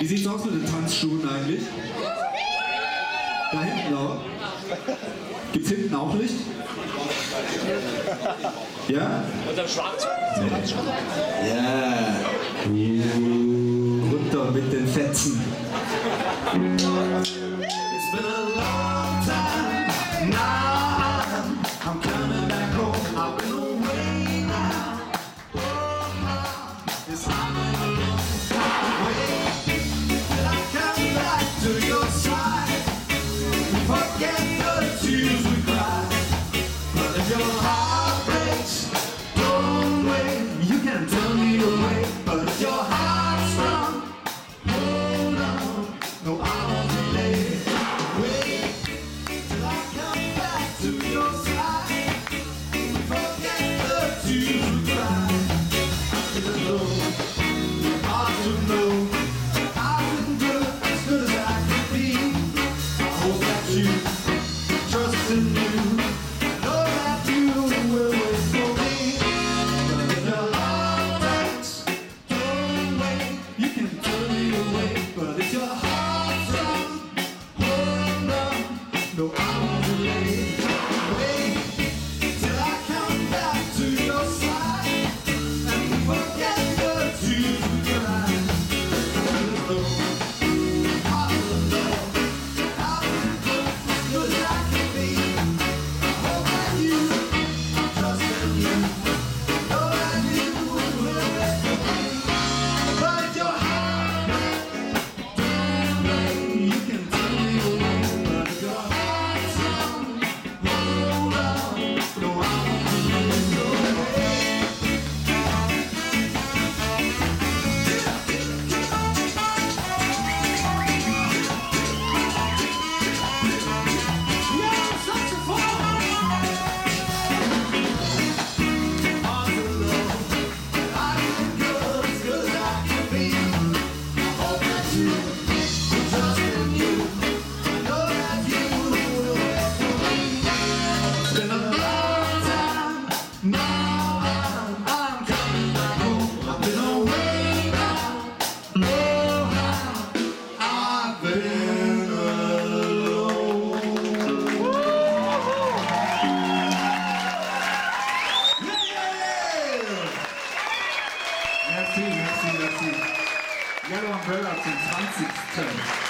Wie sieht's aus mit den Tanzschuhen eigentlich? Da hinten auch? Gibt's hinten auch Licht? Ja? Unterm Schlagzeug? Ja. Runter mit den Fetzen. It's been a long time. Now I'm coming back home. I've been away now. Oh, it's happening a long time. Wait till I come back to your side. Forget the tears we cried. But if your heart breaks, don't wait. You can turn me away. But if your heart's strong, hold on. No, I won't be late. Wait till I come back to your side. Forget the tears we cried. I didn't know, hard to know. I've been good, as good as I can be. I hope that you trust in you. I know that you will wait for me. But if your heart breaks, don't wait. You can turn me away. But if your heart's wrong, hold on. No, I won't delay. Wait till I come back to your side and forget the tears we cried. I don't know. Merci. Yellow Umbrella zum 20.